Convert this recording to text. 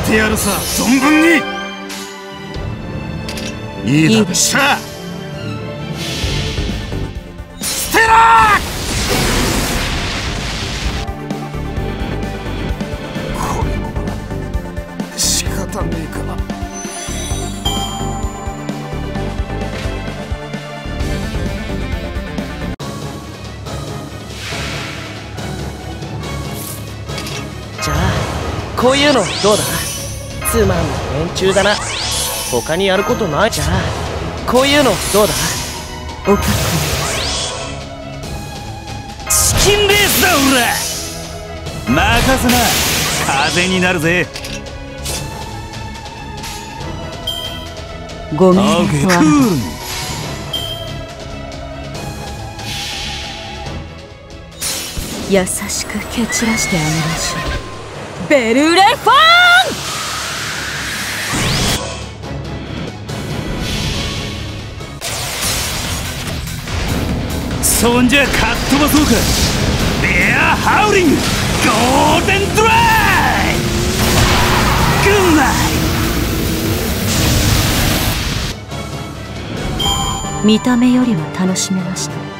てやるさ、存分に。いいだろ。しゃステラー。これも仕方ねえかな。 じゃあこういうのどうだ。つまんない連中だな。他にやることない。じゃあこういうのどうだ。 おかチキンレースだおら。任せな、風になるぜ。 ごめんとは優しく蹴散らしてあげましょう。ベルレフォそんじゃかっ飛ばそうか。ベアハウリングゴールデンドライグッナイ。 見た目よりは楽しめました。